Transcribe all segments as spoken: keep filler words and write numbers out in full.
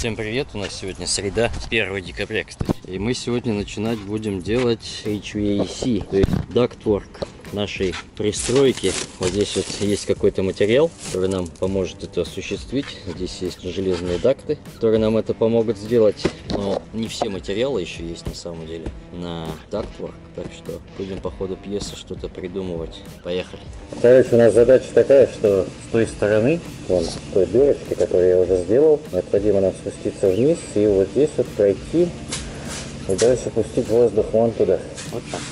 Всем привет, у нас сегодня среда, первое декабря, кстати. И мы сегодня начинать будем делать эйч ви эй си, то есть ductwork нашей пристройки. Вот здесь вот есть какой-то материал, который нам поможет это осуществить. Здесь есть железные дакты, которые нам это помогут сделать. Но не все материалы еще есть на самом деле на ductwork, так что будем по ходу пьесы что-то придумывать. Поехали. Короче, у нас задача такая, что с той стороны, вон, с той дырочки, которую я уже сделал, необходимо нам спуститься вниз и вот здесь вот пройти и дальше пустить воздух вон туда. Вот так.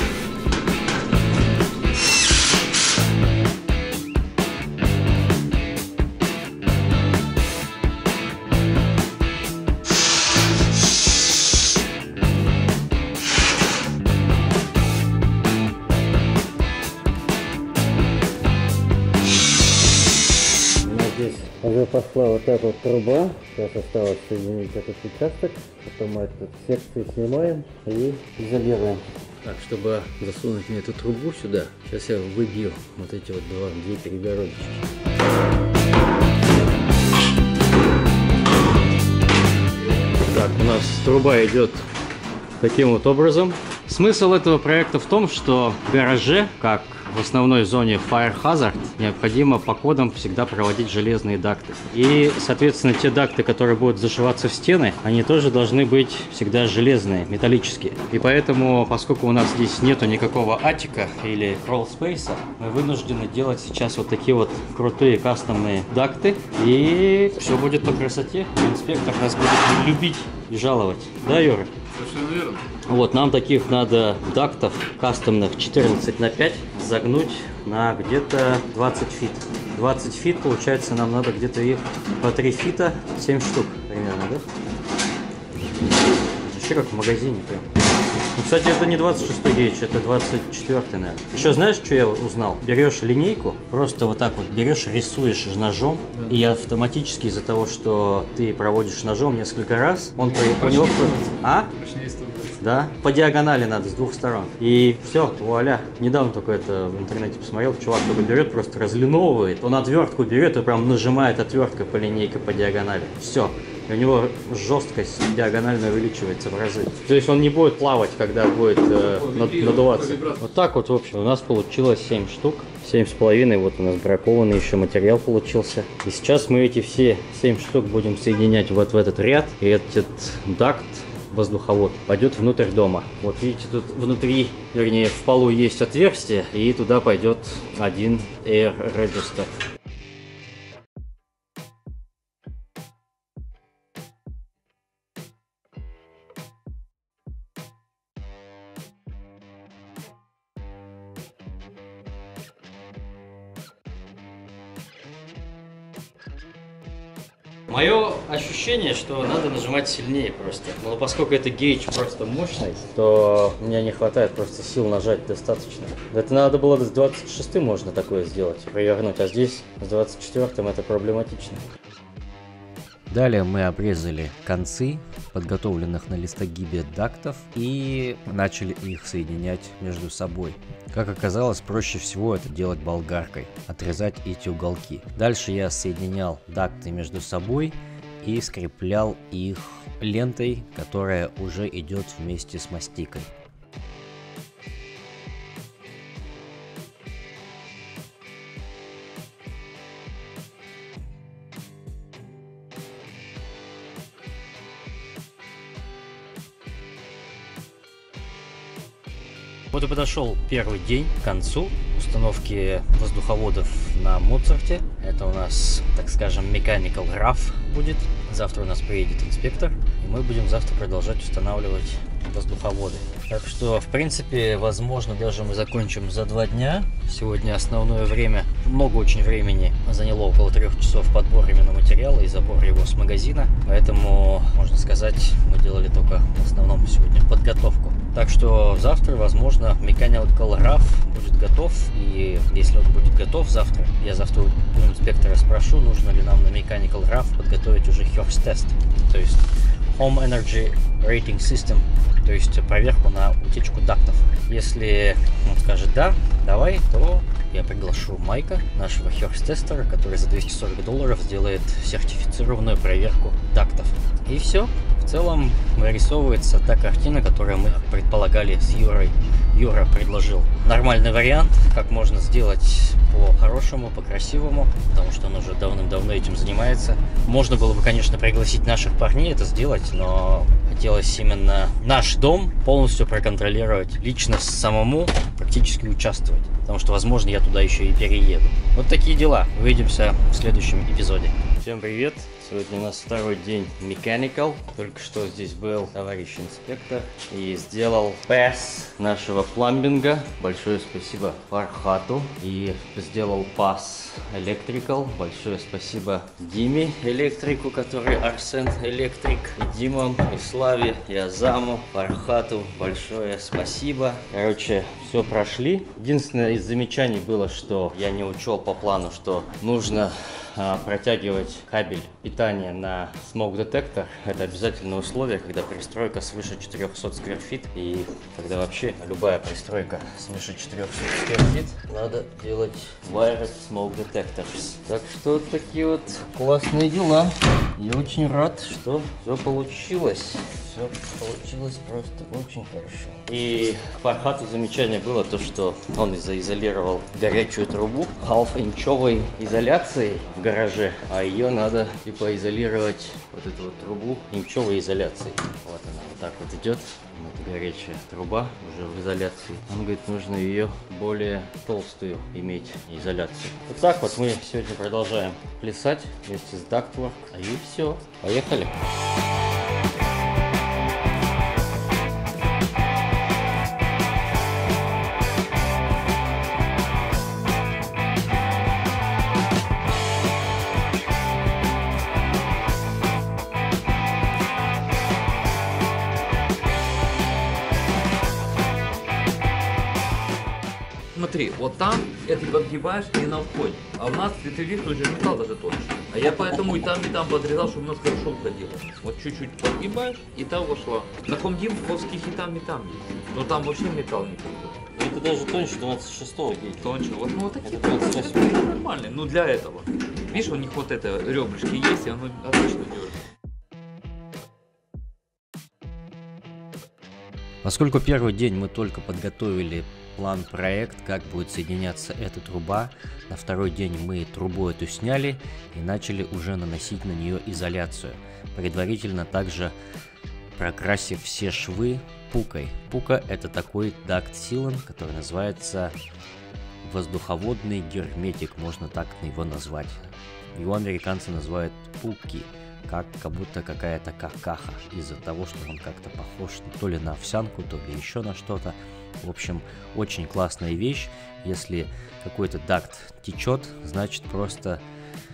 Уже пошла вот эта вот труба, сейчас осталось соединить этот участок, потом мы эту секцию снимаем и изолируем. Так, чтобы засунуть мне эту трубу сюда, сейчас я выбью вот эти вот два, две перегородочки. Так, у нас труба идет таким вот образом. Смысл этого проекта в том, что в гараже, как в основной зоне Fire Hazard, необходимо по кодам всегда проводить железные дакты. И, соответственно, те дакты, которые будут зашиваться в стены, они тоже должны быть всегда железные, металлические. И поэтому, поскольку у нас здесь нету никакого атика или crawl space, мы вынуждены делать сейчас вот такие вот крутые кастомные дакты. И все будет по красоте. Инспектор нас будет любить и жаловать. Да, Юра? Совершенно верно. Вот, нам таких надо дактов кастомных четырнадцать на пять загнуть на где-то двадцать фит. двадцать фит, получается, нам надо где-то их по три фита, семь штук примерно, да? Еще как в магазине прям. Ну, кстати, это не двадцать шестой гейдж, это двадцать четвёртый, наверное. Еще знаешь, что я узнал? Берешь линейку, просто вот так вот берешь, рисуешь ножом, да. И автоматически из-за того, что ты проводишь ножом несколько раз, он по, у него... А? Да, по диагонали надо, с двух сторон. И все, вуаля. Недавно только это в интернете посмотрел, чувак только берет, просто разлиновывает, он отвертку берет и прям нажимает отверткой по линейке по диагонали. Все. И у него жесткость диагонально увеличивается в разы. То есть он не будет плавать, когда будет э, над, надуваться. Вот так вот, в общем, у нас получилось семь штук. семь с половиной, вот у нас бракованный еще материал получился. И сейчас мы эти все семь штук будем соединять вот в этот ряд. И этот дакт, воздуховод, пойдет внутрь дома. Вот видите, тут внутри, вернее, в полу есть отверстие, и туда пойдет один Air Register. Мое ощущение, что надо нажимать сильнее просто. Но поскольку это гейдж просто мощный, то у меня не хватает просто сил нажать достаточно. Это надо было с двадцать шестым можно такое сделать, провернуть, а здесь с двадцать четвёртым это проблематично. Далее мы обрезали концы подготовленных на листогибе дактов и начали их соединять между собой. Как оказалось, проще всего это делать болгаркой, отрезать эти уголки. Дальше я соединял дакты между собой и скреплял их лентой, которая уже идет вместе с мастикой. Вот и подошел первый день к концу установки воздуховодов на Моцарте. Это у нас, так скажем, Mechanical Rough будет. Завтра у нас приедет инспектор, и мы будем завтра продолжать устанавливать воздуховоды. Так что, в принципе, возможно, даже мы закончим за два дня. Сегодня основное время, много очень времени заняло, около трех часов подбор именно материала и забор его с магазина. Поэтому, можно сказать, мы делали только в основном сегодня подготовку. Так что завтра, возможно, Mechanical Rough будет готов. И если он будет готов завтра, я завтра у инспектора спрошу, нужно ли нам на Mechanical Rough подготовить уже Hearst Test. То есть Home Energy Rating System то есть проверку на утечку дактов. Если он скажет да, давай, то я приглашу Майка, нашего херст-тестера, который за двести сорок долларов сделает сертифицированную проверку дактов. И все. В целом вырисовывается та картина, которую мы предполагали с Юрой. Юра предложил нормальный вариант, как можно сделать по-хорошему, по-красивому, потому что он уже давным-давно этим занимается. Можно было бы, конечно, пригласить наших парней это сделать, но хотелось именно наш дом полностью проконтролировать, лично самому практически участвовать, потому что, возможно, я туда еще и перееду. Вот такие дела. Увидимся в следующем эпизоде. Всем привет! Сегодня у нас второй день Mechanical. Только что здесь был товарищ инспектор и сделал пас нашего пламбинга. Большое спасибо Фархату. И сделал пас Electrical. Большое спасибо Диме Электрику, который Арсен Электрик. И Димам, и Славе, и Азаму, Фархату. Большое спасибо. Короче, все прошли. Единственное из замечаний было, что я не учел по плану, что нужно протягивать кабель питания на smoke детектор. Это обязательное условие, когда пристройка свыше четырехсот сквер фит, и когда вообще любая пристройка свыше четырехсот сквер фит, надо делать wired smoke detectors. Так что такие вот классные дела. Я очень рад, что все получилось. Все получилось просто очень хорошо. И к Фархату замечание было то, что он заизолировал горячую трубу half-инчевой изоляцией в гараже, а ее надо типа изолировать, вот эту вот трубу, инчевой изоляцией. Вот она вот так вот идет. Это горячая труба уже в изоляции. Он говорит, нужно ее более толстую иметь изоляцию. Вот так вот мы сегодня продолжаем плясать вместе с Ductwork. И все, поехали! Смотри, вот там это подгибаешь и на входе. А у нас, ты видишь, уже металл даже тоньше. А я поэтому и там, и там подрезал, чтобы у нас хорошо входило. Вот чуть-чуть подгибаешь, и там вошла. На комдимовских и там, и там есть. Но там вообще металл не входит. Это даже тоньше двадцать шестого гейта. Тоньше. Вот, ну вот такие это нормальные. Ну для этого. Видишь, у них вот это ребрышки есть, и оно отлично дерет. Поскольку первый день мы только подготовили план-проект, как будет соединяться эта труба, на второй день мы трубу эту сняли и начали уже наносить на нее изоляцию, предварительно также прокрасив все швы пукой. Пука — это такой duct sealant, который называется воздуховодный герметик, можно так его назвать. Его американцы называют пуки, как, как будто какая-то какаха, из-за того, что он как-то похож то ли на овсянку, то ли еще на что-то. В общем, очень классная вещь. Если какой-то дакт течет, значит просто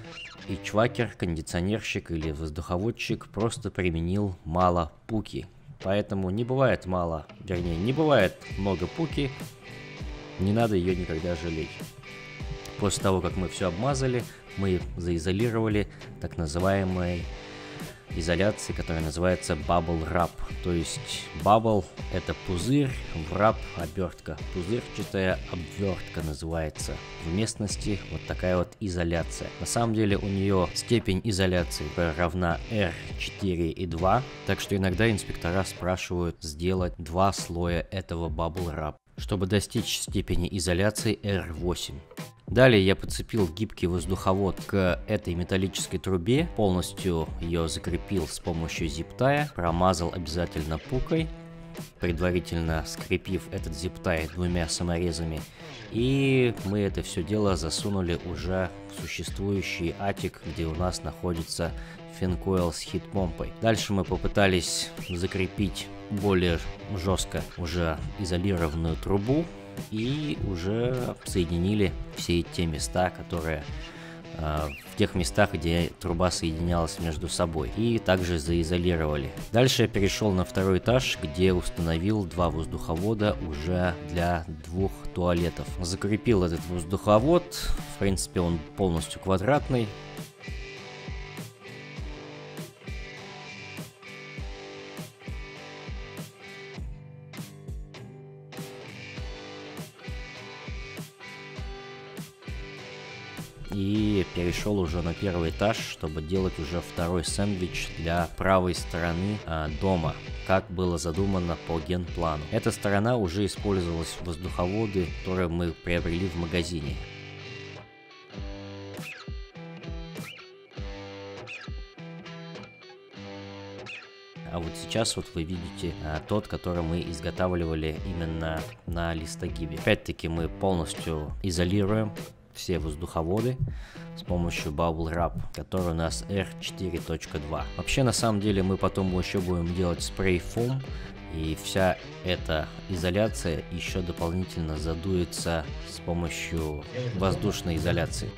и чвакер, кондиционерщик или воздуховодчик просто применил мало пуки. Поэтому не бывает мало, вернее, не бывает много пуки, не надо ее никогда жалеть. После того, как мы все обмазали, мы заизолировали так называемой изоляцией, которая называется Bubble Wrap. То есть Bubble — это пузырь, Wrap — обертка. Пузырчатая обвертка называется. В местности вот такая вот изоляция. На самом деле у нее степень изоляции равна эр четыре и два, так что иногда инспектора спрашивают сделать два слоя этого Bubble Wrap, чтобы достичь степени изоляции эр восемь. Далее я подцепил гибкий воздуховод к этой металлической трубе, полностью ее закрепил с помощью зип-тая, промазал обязательно пукой, предварительно скрепив этот зип-тай двумя саморезами, и мы это все дело засунули уже в существующий атик, где у нас находится финкойл с хит-помпой. Дальше мы попытались закрепить более жестко уже изолированную трубу, и уже соединили все те места, которые э, в тех местах, где труба соединялась между собой, и также заизолировали. Дальше я перешел на второй этаж, где установил два воздуховода уже для двух туалетов. Закрепил этот воздуховод, в принципе он полностью квадратный. и перешел уже на первый этаж, чтобы делать уже второй сэндвич для правой стороны а, дома, как было задумано по генплану. Эта сторона уже использовалась в воздуховоды, которые мы приобрели в магазине. А вот сейчас вот вы видите а, тот, который мы изготавливали именно на листогибе. Опять-таки мы полностью изолируем все воздуховоды с помощью Bubble Wrap, который у нас эр четыре точка два. Вообще, на самом деле, мы потом еще будем делать спрей фом, и вся эта изоляция еще дополнительно задуется с помощью воздушной изоляции.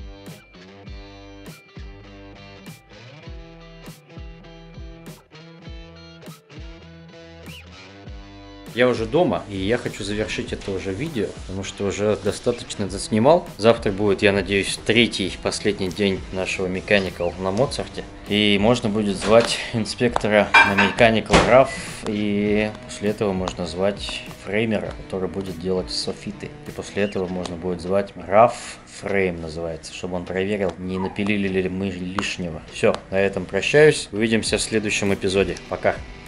Я уже дома, и я хочу завершить это уже видео, потому что уже достаточно заснимал. Завтра будет, я надеюсь, третий, последний день нашего Mechanical на Моцарте. И можно будет звать инспектора на Mechanical раф, и после этого можно звать фреймера, который будет делать софиты. И после этого можно будет звать раф фрейм называется, чтобы он проверил, не напилили ли мы лишнего. Все, на этом прощаюсь. Увидимся в следующем эпизоде. Пока.